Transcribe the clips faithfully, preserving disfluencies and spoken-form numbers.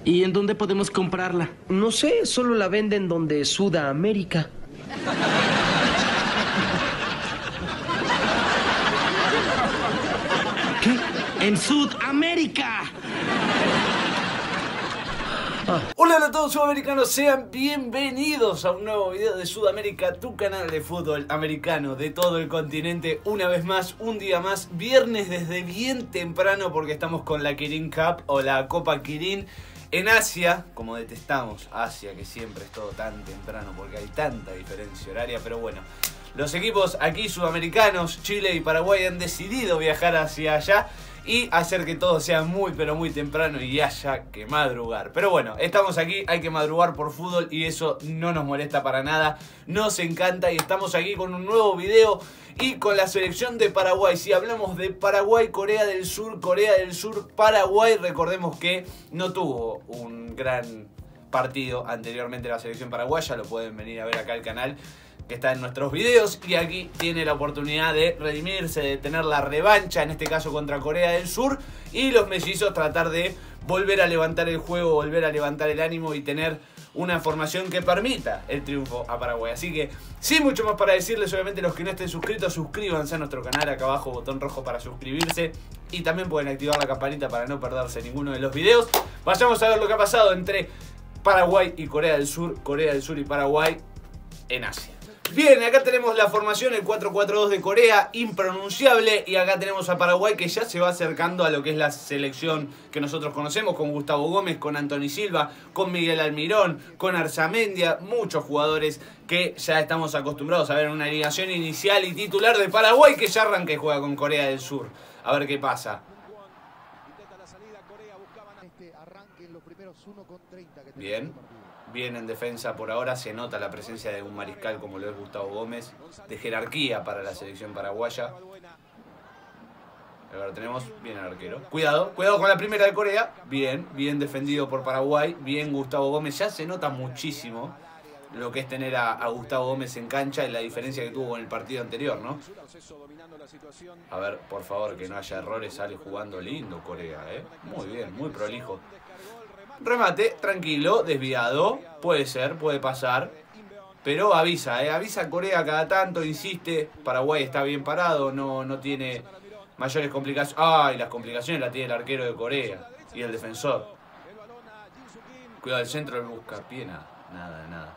¿Y en dónde podemos comprarla? No sé, solo la venden donde Sudamérica. ¿Qué? ¡En Sudamérica! Ah. Hola a todos sudamericanos, sean bienvenidos a un nuevo video de Sudamérica, tu canal de fútbol americano de todo el continente. Una vez más, un día más, viernes desde bien temprano porque estamos con la Kirin Cup o la Copa Kirin en Asia. Como detestamos Asia, que siempre es todo tan temprano porque hay tanta diferencia horaria, pero bueno. Los equipos aquí sudamericanos, Chile y Paraguay, han decidido viajar hacia allá y hacer que todo sea muy pero muy temprano y haya que madrugar. Pero bueno, estamos aquí, hay que madrugar por fútbol y eso no nos molesta para nada. Nos encanta y estamos aquí con un nuevo video y con la selección de Paraguay. Si hablamos de Paraguay, Corea del Sur, Corea del Sur, Paraguay, recordemos que no tuvo un gran partido anteriormente la selección paraguaya. Lo pueden venir a ver acá al canal, que está en nuestros videos, y aquí tiene la oportunidad de redimirse, de tener la revancha, en este caso contra Corea del Sur, y los mellizos tratar de volver a levantar el juego, volver a levantar el ánimo y tener una formación que permita el triunfo a Paraguay. Así que, sin mucho más para decirles, obviamente los que no estén suscritos, suscríbanse a nuestro canal, acá abajo botón rojo para suscribirse, y también pueden activar la campanita para no perderse ninguno de los videos. Vayamos a ver lo que ha pasado entre Paraguay y Corea del Sur, Corea del Sur y Paraguay en Asia. Bien, acá tenemos la formación, el cuatro cuatro dos de Corea, impronunciable, y acá tenemos a Paraguay que ya se va acercando a lo que es la selección que nosotros conocemos, con Gustavo Gómez, con Anthony Silva, con Miguel Almirón, con Arzamendia, muchos jugadores que ya estamos acostumbrados a ver en una alineación inicial y titular de Paraguay, que ya arranca y juega con Corea del Sur. A ver qué pasa. Bien. Bien en defensa por ahora, se nota la presencia de un mariscal como lo es Gustavo Gómez, de jerarquía para la selección paraguaya. Ahora tenemos bien al arquero. Cuidado, cuidado con la primera de Corea. Bien, bien defendido por Paraguay. Bien Gustavo Gómez. Ya se nota muchísimo lo que es tener a, a Gustavo Gómez en cancha y la diferencia que tuvo con el partido anterior, ¿no? A ver, por favor, que no haya errores. Sale jugando lindo Corea, ¿eh? Muy bien, muy prolijo. Remate, tranquilo, desviado. Puede ser, puede pasar. Pero avisa, ¿eh? Avisa Corea cada tanto, insiste. Paraguay está bien parado, no, no tiene mayores complicaciones. ¡Ay! Las complicaciones las tiene el arquero de Corea y el defensor. Cuidado, el centro del buscapié, nada, nada, nada.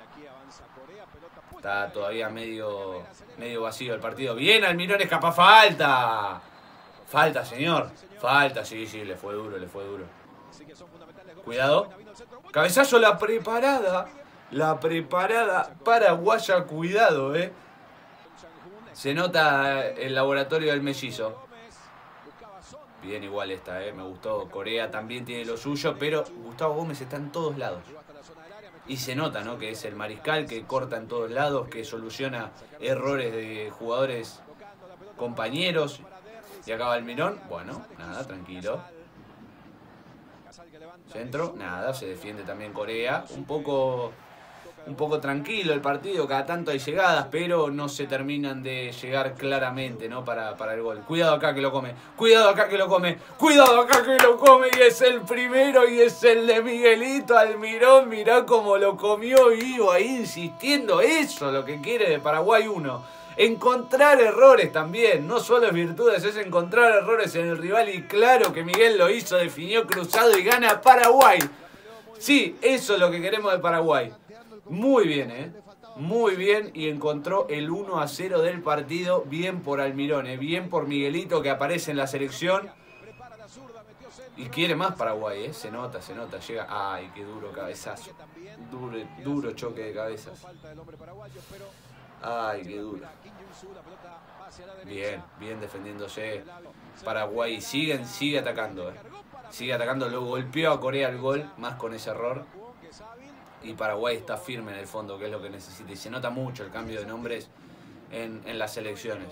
Está todavía medio, medio vacío el partido. Bien, Almirón, escapa, falta. Falta, señor. Falta, sí, sí, le fue duro, le fue duro. Cuidado. Cabezazo, la preparada. La preparada paraguaya, cuidado, eh. Se nota el laboratorio del mellizo. Bien igual esta, eh. Me gustó. Corea también tiene lo suyo, pero Gustavo Gómez está en todos lados. Y se nota, ¿no? Que es el mariscal que corta en todos lados, que soluciona errores de jugadores compañeros. Y acaba Almirón. Bueno, nada, tranquilo. Centro, nada, se defiende también Corea. Un poco, un poco tranquilo el partido, cada tanto hay llegadas, pero no se terminan de llegar claramente, ¿no? Para, para el gol. Cuidado acá que lo come, cuidado acá que lo come, cuidado acá que lo come, y es el primero y es el de Miguelito Almirón. Mirá cómo lo comió y iba ahí insistiendo. Eso es lo que quiere de Paraguay uno. Encontrar errores también, no solo es virtudes, es encontrar errores en el rival, y claro que Miguel lo hizo, definió cruzado y gana Paraguay. Sí, eso es lo que queremos de Paraguay. Muy bien, eh. Muy bien, y encontró el uno a cero del partido. Bien por Almirón, eh. Bien por Miguelito, que aparece en la selección. Y quiere más Paraguay, eh. Se nota, se nota, llega. Ay, qué duro cabezazo. Duro, duro choque de cabezas. Ay, qué duro. Bien, bien defendiéndose Paraguay. Siguen, sigue atacando, eh. Sigue atacando, lo golpeó a Corea el gol, más con ese error. Y Paraguay está firme en el fondo, que es lo que necesita. Y se nota mucho el cambio de nombres en, en las selecciones.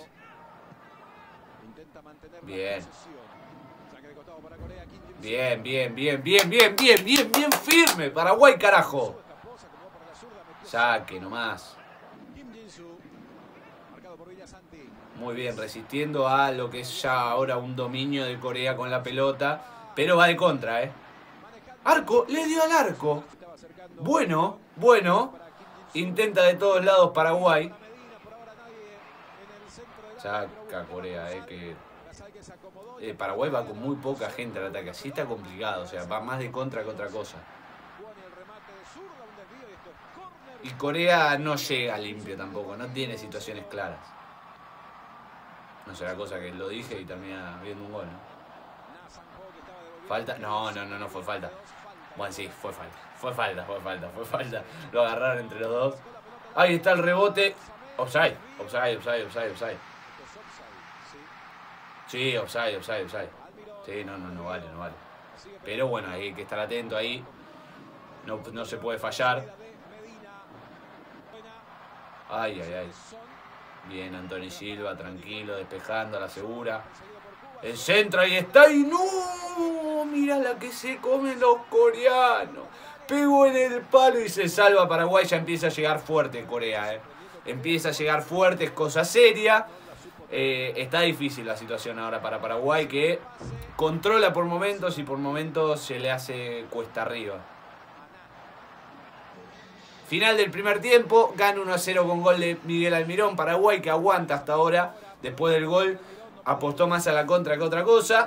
Bien. Bien, bien, bien, bien, bien, bien, bien, bien firme. Paraguay, carajo. Saque nomás. Muy bien, resistiendo a lo que es ya ahora un dominio de Corea con la pelota. Pero va de contra, ¿eh? Arco, le dio al arco. Bueno, bueno. Intenta de todos lados Paraguay. Saca Corea, eh, que eh, Paraguay va con muy poca gente al ataque. Así está complicado, o sea, va más de contra que otra cosa. Y Corea no llega limpio tampoco, no tiene situaciones claras. No será cosa que lo dije y termina viendo un gol, ¿no? ¿Falta? No, no, no, no fue falta. Bueno, sí, fue falta. Fue falta, fue falta, fue falta. Lo agarraron entre los dos. Ahí está el rebote. Offside, offside, offside, offside, offside. Sí, offside, offside, offside. Sí, no, no, no vale, no vale. Pero bueno, hay que estar atento ahí. No, no se puede fallar. Ay, ay, ay. Bien, Anthony Silva, tranquilo, despejando a la segura. El centro, ahí está. Y no, mira la que se comen los coreanos. Pegó en el palo y se salva Paraguay. Ya empieza a llegar fuerte Corea, eh. Empieza a llegar fuerte, es cosa seria. Eh, está difícil la situación ahora para Paraguay, que controla por momentos y por momentos se le hace cuesta arriba. Final del primer tiempo, gana uno a cero con gol de Miguel Almirón. Paraguay, que aguanta hasta ahora, después del gol, apostó más a la contra que otra cosa.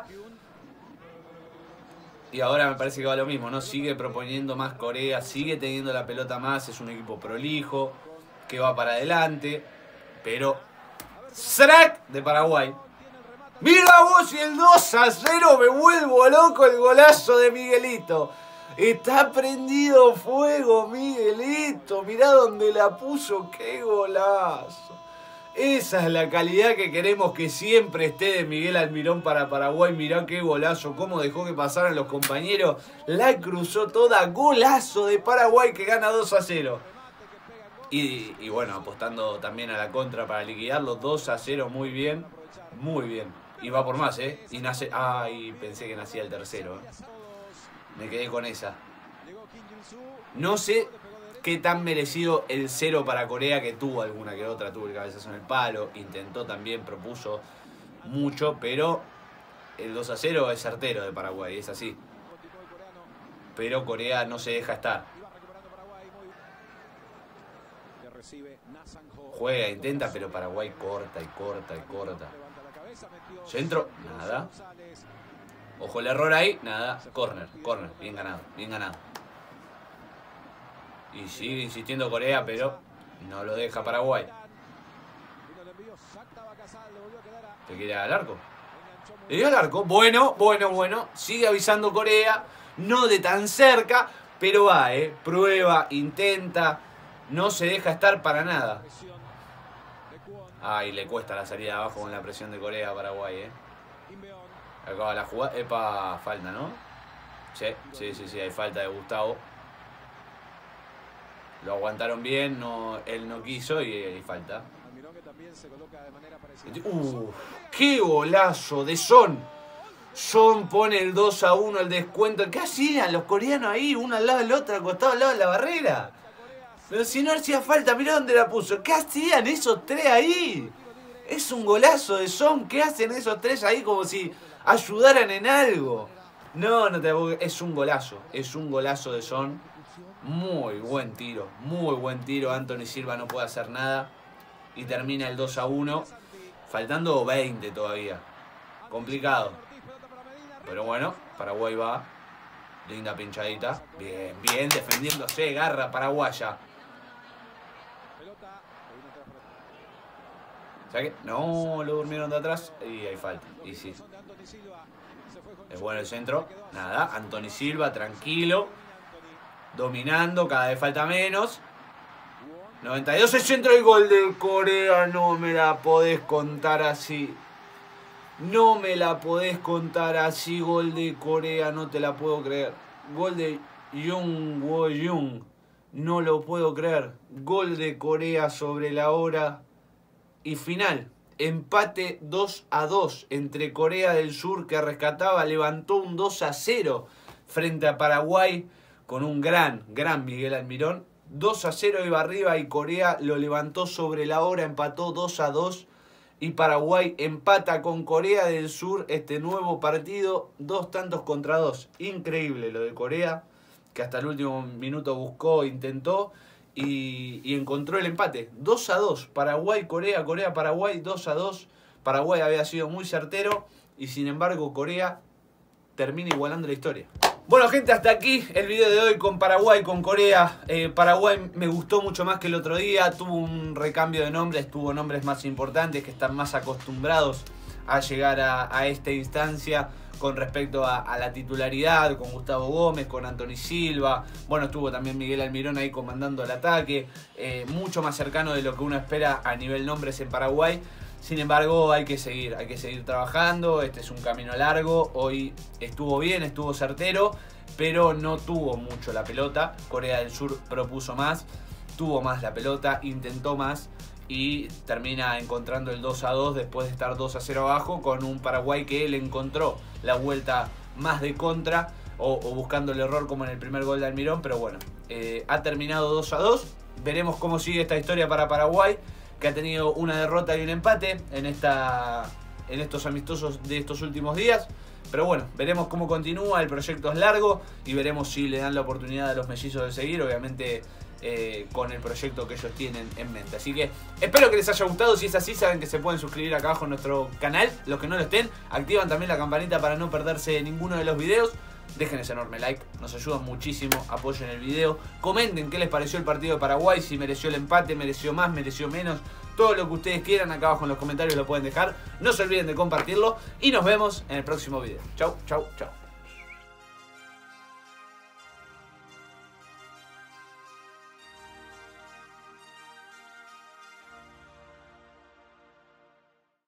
Y ahora me parece que va lo mismo, ¿no? Sigue proponiendo más Corea, sigue teniendo la pelota más, es un equipo prolijo, que va para adelante. Pero, ¡srac! De Paraguay. ¡Mira vos y el dos a cero! Me vuelvo loco el golazo de Miguelito. Está prendido fuego Miguelito. Mirá dónde la puso. ¡Qué golazo! Esa es la calidad que queremos que siempre esté de Miguel Almirón para Paraguay. Mirá qué golazo. Cómo dejó que pasaran los compañeros. La cruzó toda. Golazo de Paraguay que gana dos a cero. Y, y bueno, apostando también a la contra para liquidarlo. dos a cero. Muy bien. Muy bien. Y va por más, ¿eh? Y nace... Ay, pensé que nacía el tercero, ¿eh? Me quedé con esa. No sé qué tan merecido el cero para Corea, que tuvo alguna que otra. Tuvo el cabezazo en el palo. Intentó también, propuso mucho. Pero el dos a cero es certero de Paraguay. Es así. Pero Corea no se deja estar. Juega, intenta, pero Paraguay corta y corta y corta. Centro, nada. Ojo el error ahí, nada. Corner, corner, bien ganado, bien ganado. Y sigue insistiendo Corea, pero no lo deja Paraguay. ¿Te quiere al arco? Le dio al arco, bueno, bueno, bueno. Sigue avisando Corea, no de tan cerca, pero va, eh. Prueba, intenta, no se deja estar para nada. Ay, le cuesta la salida de abajo con la presión de Corea a Paraguay, eh. Acaba la jugada. Epa, falta, ¿no? Sí, sí, sí, sí, hay falta de Gustavo. Lo aguantaron bien, no, él no quiso y hay falta. Uf, qué golazo de Son. Son pone el dos a uno, el descuento. ¿Qué hacían los coreanos ahí? Uno al lado del otro, acostado al lado de la barrera. Pero si no hacía falta, mirá dónde la puso. ¿Qué hacían esos tres ahí? Es un golazo de Son. ¿Qué hacen esos tres ahí como si ayudaran en algo? No, no te es un golazo. Es un golazo de Son. Muy buen tiro. Muy buen tiro. Anthony Silva no puede hacer nada. Y termina el dos a uno. Faltando veinte todavía. Complicado. Pero bueno, Paraguay va. Linda pinchadita. Bien, bien. Defendiéndose. Garra paraguaya. ¿Sabe qué? No, lo durmieron de atrás y hay falta. Y sí. Es bueno el centro. Nada. Anthony Silva, tranquilo. Dominando. Cada vez falta menos. noventa y dos el centro y gol de Corea. No me la podés contar así. No me la podés contar así. Gol de Corea. No te la puedo creer. Gol de Jung Wo-jung. No lo puedo creer. Gol de Corea sobre la hora. Y final, empate dos a dos entre Corea del Sur, que rescataba, levantó un dos a cero frente a Paraguay con un gran, gran Miguel Almirón. dos a cero iba arriba y Corea lo levantó sobre la hora, empató dos a dos. Y Paraguay empata con Corea del Sur este nuevo partido, dos tantos contra dos. Increíble lo de Corea. que hasta el último minuto buscó, intentó y, y encontró el empate. dos a dos, Paraguay-Corea, Corea-Paraguay, dos a dos. Paraguay había sido muy certero y sin embargo Corea termina igualando la historia. Bueno gente, hasta aquí el video de hoy con Paraguay, con Corea. eh, Paraguay me gustó mucho más que el otro día, tuvo un recambio de nombres, tuvo nombres más importantes que están más acostumbrados a llegar a, a esta instancia con respecto a, a la titularidad, con Gustavo Gómez, con Anthony Silva. Bueno, estuvo también Miguel Almirón ahí comandando el ataque, eh, mucho más cercano de lo que uno espera a nivel nombres en Paraguay. Sin embargo, hay que seguir, hay que seguir trabajando, este es un camino largo. Hoy estuvo bien, estuvo certero, pero no tuvo mucho la pelota. Corea del Sur propuso más, tuvo más la pelota, intentó más y termina encontrando el dos a dos después de estar dos a cero abajo, con un Paraguay que le encontró la vuelta más de contra o, o buscando el error como en el primer gol de Almirón. Pero bueno, eh, ha terminado dos a dos. Veremos cómo sigue esta historia para Paraguay, que ha tenido una derrota y un empate en, esta, en estos amistosos de estos últimos días. Pero bueno, veremos cómo continúa, el proyecto es largo y veremos si le dan la oportunidad a los mellizos de seguir, obviamente eh, con el proyecto que ellos tienen en mente. Así que espero que les haya gustado, si es así saben que se pueden suscribir acá abajo en nuestro canal, los que no lo estén, activan también la campanita para no perderse ninguno de los videos. Dejen ese enorme like, nos ayudan muchísimo, apoyen el video, comenten qué les pareció el partido de Paraguay, si mereció el empate, mereció más, mereció menos, todo lo que ustedes quieran acá abajo en los comentarios lo pueden dejar, no se olviden de compartirlo y nos vemos en el próximo video. Chau, chau, chau.